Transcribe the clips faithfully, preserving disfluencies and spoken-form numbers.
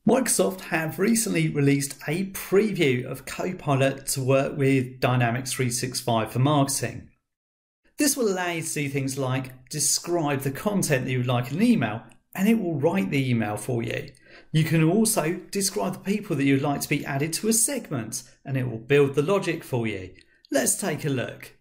Microsoft have recently released a preview of Copilot to work with Dynamics three sixty-five for marketing. This will allow you to do things like describe the content that you would like in an email, and it will write the email for you. You can also describe the people that you would like to be added to a segment, and it will build the logic for you. Let's take a look.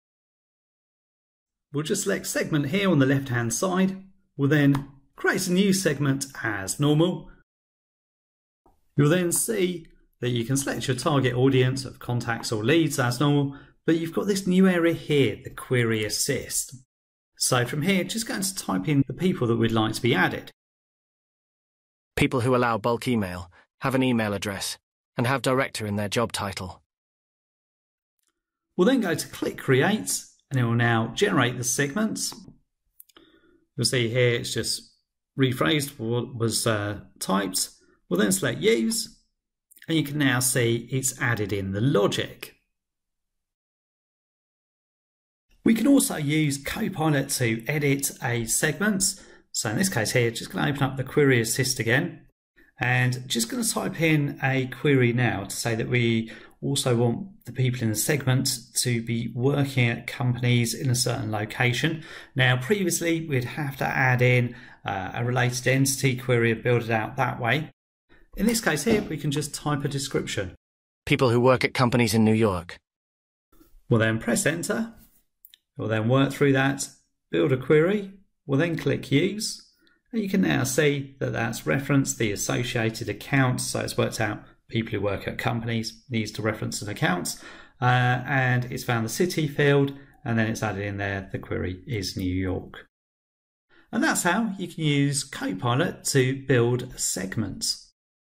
We'll just select segment here on the left hand side. We'll then create a new segment as normal. You'll then see that you can select your target audience of contacts or leads as normal, but you've got this new area here, the query assist. So from here, just going to type in the people that we'd like to be added. People who allow bulk email, have an email address, and have director in their job title. We'll then go to click create, and it will now generate the segments. You'll see here it's just rephrased what was uh, typed. We'll then select use, and you can now see it's added in the logic. We can also use Copilot to edit a segment. So in this case here, just going to open up the query assist again, and just going to type in a query now to say that we also want the people in the segment to be working at companies in a certain location. Now previously we'd have to add in uh, a related entity query and build it out that way. In this case here, we can just type a description. People who work at companies in New York. We'll then press enter. We'll then work through that, build a query. We'll then click use. And you can now see that that's referenced the associated account. So it's worked out people who work at companies needs to reference an account. Uh, and it's found the city field, and then it's added in there, the query is New York. And that's how you can use Copilot to build segments.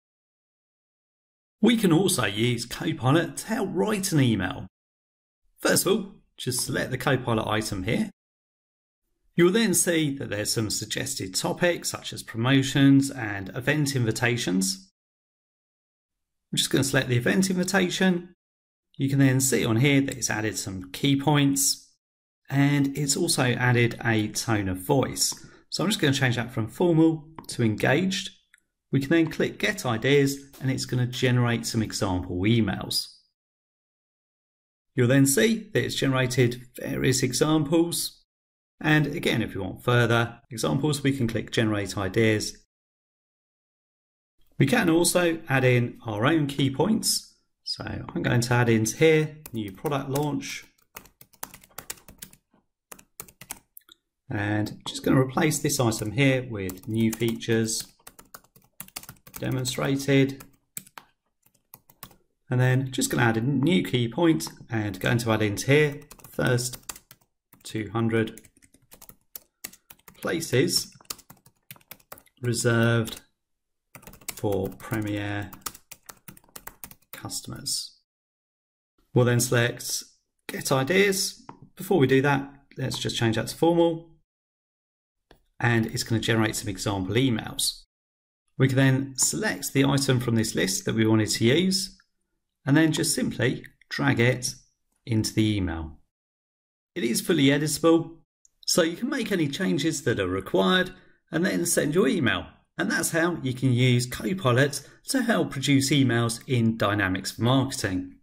We can also use Copilot to help write an email. First of all, just select the Copilot item here. You'll then see that there's some suggested topics such as promotions and event invitations. I'm just going to select the event invitation. You can then see on here that it's added some key points, and it's also added a tone of voice. So I'm just going to change that from formal to engaged. We can then click Get Ideas, and it's going to generate some example emails. You'll then see that it's generated various examples. And again, if you want further examples, we can click Generate Ideas. We can also add in our own key points. So I'm going to add in here, new product launch. And just going to replace this item here with new features. Demonstrated, and then just going to add a new key point and going to add into here first two hundred places reserved for Premier customers. We'll then select Get Ideas. Before we do that, let's just change that to formal, and it's going to generate some example emails. We can then select the item from this list that we wanted to use, and then just simply drag it into the email. It is fully editable, so you can make any changes that are required and then send your email. And that's how you can use Copilot to help produce emails in Dynamics for Marketing.